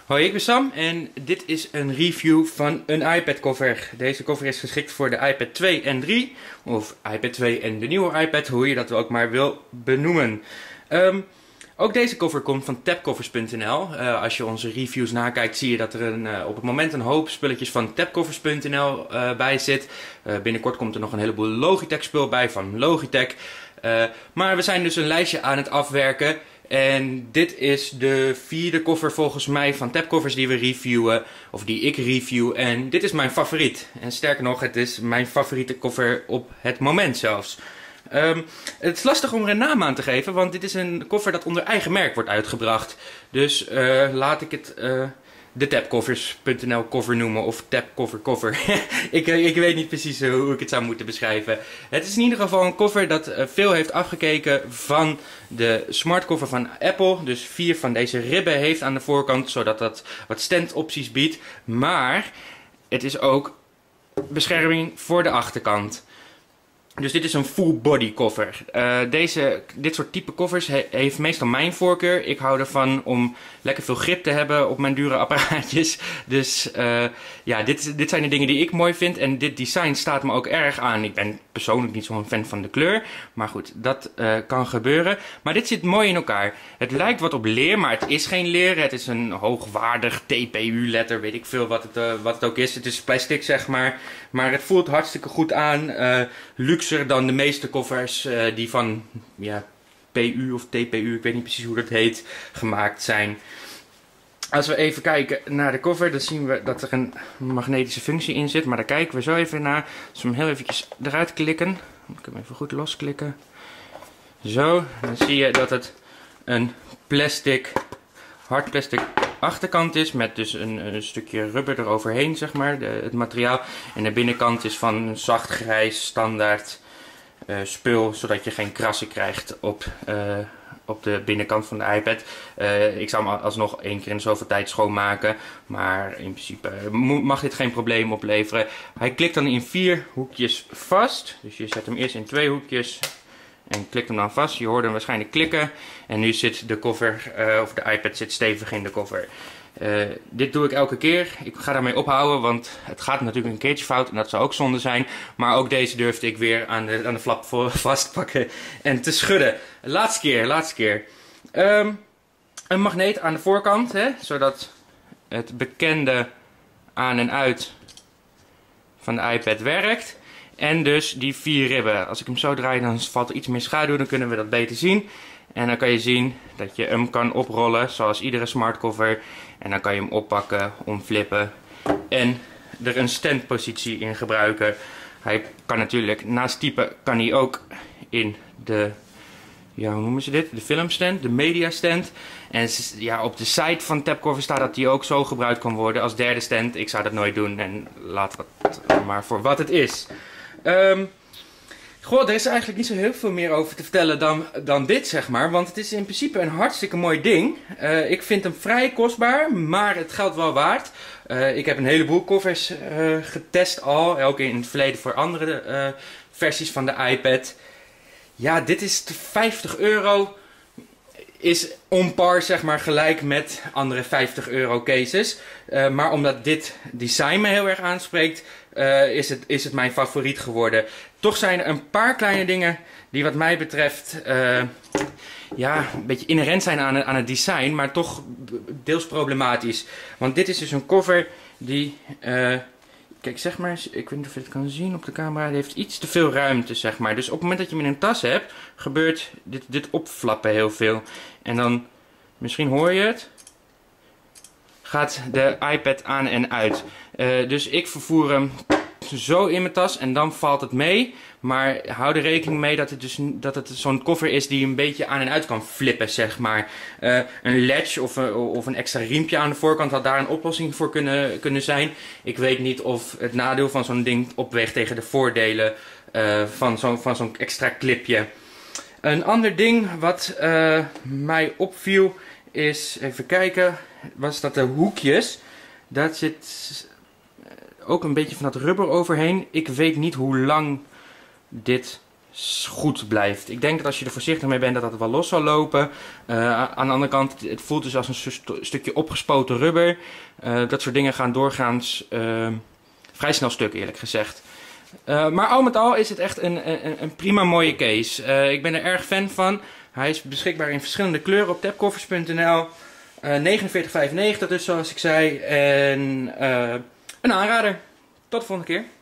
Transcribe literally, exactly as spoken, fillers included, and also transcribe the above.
Hoi, ik ben Sam en dit is een review van een iPad cover. Deze cover is geschikt voor de iPad twee en drie, of iPad twee en de nieuwe iPad, hoe je dat ook maar wil benoemen. Um, ook deze cover komt van tabcovers punt n l. Uh, als je onze reviews nakijkt zie je dat er een, uh, op het moment een hoop spulletjes van tabcovers punt n l uh, bij zit. Uh, binnenkort komt er nog een heleboel Logitech spul bij van Logitech. Uh, maar we zijn dus een lijstje aan het afwerken. En dit is de vierde cover volgens mij van tabcovers die we reviewen, of die ik review. En dit is mijn favoriet. En sterker nog, het is mijn favoriete cover op het moment zelfs. Um, het is lastig om er een naam aan te geven, want dit is een cover dat onder eigen merk wordt uitgebracht. Dus uh, laat ik het uh, de tabcovers punt n l cover noemen, of tabcover cover. ik, ik weet niet precies uh, hoe ik het zou moeten beschrijven. Het is in ieder geval een cover dat uh, veel heeft afgekeken van de smartcover van Apple. Dus vier van deze ribben heeft aan de voorkant, zodat dat wat standopties biedt. Maar het is ook bescherming voor de achterkant. Dus dit is een full body cover. Uh, deze, dit soort type covers he, heeft meestal mijn voorkeur. Ik hou ervan om lekker veel grip te hebben op mijn dure apparaatjes. Dus uh, ja, dit, dit zijn de dingen die ik mooi vind. En dit design staat me ook erg aan. Ik ben persoonlijk niet zo'n fan van de kleur. Maar goed, dat uh, kan gebeuren. Maar dit zit mooi in elkaar. Het lijkt wat op leer, maar het is geen leer. Het is een hoogwaardig T P U-letter. Weet ik veel wat het, uh, wat het ook is. Het is plastic, zeg maar. Maar het voelt hartstikke goed aan. Uh, luxer dan de meeste covers uh, die van ja, P U of T P U, ik weet niet precies hoe dat heet, gemaakt zijn. Als we even kijken naar de cover, dan zien we dat er een magnetische functie in zit. Maar daar kijken we zo even naar. Als we hem heel eventjes eruit klikken, dan kunnen we even goed losklikken. Zo, dan zie je dat het een plastic, hard plastic achterkant is, met dus een, een stukje rubber eroverheen, zeg maar, de, het materiaal. En de binnenkant is van een zacht grijs standaard uh, spul, zodat je geen krassen krijgt op, uh, op de binnenkant van de iPad. Uh, ik zou hem alsnog één keer in zoveel tijd schoonmaken, maar in principe mag dit geen probleem opleveren. Hij klikt dan in vier hoekjes vast, dus je zet hem eerst in twee hoekjes en klikt hem dan vast. Je hoorde hem waarschijnlijk klikken. En nu zit de cover, uh, of de iPad zit stevig in de cover. Uh, dit doe ik elke keer. Ik ga daarmee ophouden, want het gaat natuurlijk een keertje fout. En dat zou ook zonde zijn. Maar ook deze durfde ik weer aan de, aan de flap vastpakken en te schudden. Laatste keer, laatste keer. Um, een magneet aan de voorkant, hè, zodat het bekende aan en uit van de iPad werkt. En dus die vier ribben. Als ik hem zo draai, dan valt er iets meer schaduw. Dan kunnen we dat beter zien. En dan kan je zien dat je hem kan oprollen, zoals iedere smartcover. En dan kan je hem oppakken, omflippen. En er een standpositie in gebruiken. Hij kan natuurlijk, naast typen, kan hij ook in de, ja, hoe noemen ze dit? De filmstand, de mediastand. En ja, op de site van tabcover staat dat die ook zo gebruikt kan worden als derde stand. Ik zou dat nooit doen en laat het maar voor wat het is. Um, goh, er is eigenlijk niet zo heel veel meer over te vertellen dan, dan dit, zeg maar. Want het is in principe een hartstikke mooi ding. Uh, ik vind hem vrij kostbaar, maar het geldt wel waard. Uh, ik heb een heleboel covers uh, getest al. Ook in het verleden voor andere uh, versies van de iPad. Ja, dit is vijftig euro. Is on par, zeg maar, gelijk met andere vijftig euro cases. Uh, maar omdat dit design me heel erg aanspreekt, uh, is, het, is het mijn favoriet geworden. Toch zijn er een paar kleine dingen die wat mij betreft uh, ja, een beetje inherent zijn aan, aan het design, maar toch deels problematisch. Want dit is dus een cover die, uh, kijk, zeg maar, ik weet niet of je het kan zien op de camera, die heeft iets te veel ruimte, zeg maar. Dus op het moment dat je hem in een tas hebt, gebeurt dit, dit opflappen heel veel. En dan, misschien hoor je het, gaat de iPad aan en uit. Uh, dus ik vervoer hem zo in mijn tas en dan valt het mee. Maar hou er rekening mee dat het, dus, dat het zo'n cover is die een beetje aan en uit kan flippen, zeg maar. Uh, een latch of een, of een extra riempje aan de voorkant had daar een oplossing voor kunnen, kunnen zijn. Ik weet niet of het nadeel van zo'n ding opweegt tegen de voordelen uh, van zo'n van zo'n extra clipje. Een ander ding wat uh, mij opviel is, even kijken, was dat de hoekjes, daar zit ook een beetje van dat rubber overheen. Ik weet niet hoe lang dit goed blijft. Ik denk dat als je er voorzichtig mee bent dat dat wel los zal lopen. Uh, aan de andere kant, het voelt dus als een st stukje opgespoten rubber. Uh, dat soort dingen gaan doorgaans uh, vrij snel stuk, eerlijk gezegd. Uh, maar al met al is het echt een, een, een prima mooie case. Uh, ik ben er erg fan van. Hij is beschikbaar in verschillende kleuren op tapcovers punt n l. Uh, negenenveertig vijfennegentig dus, zoals ik zei. En uh, een aanrader. Tot de volgende keer.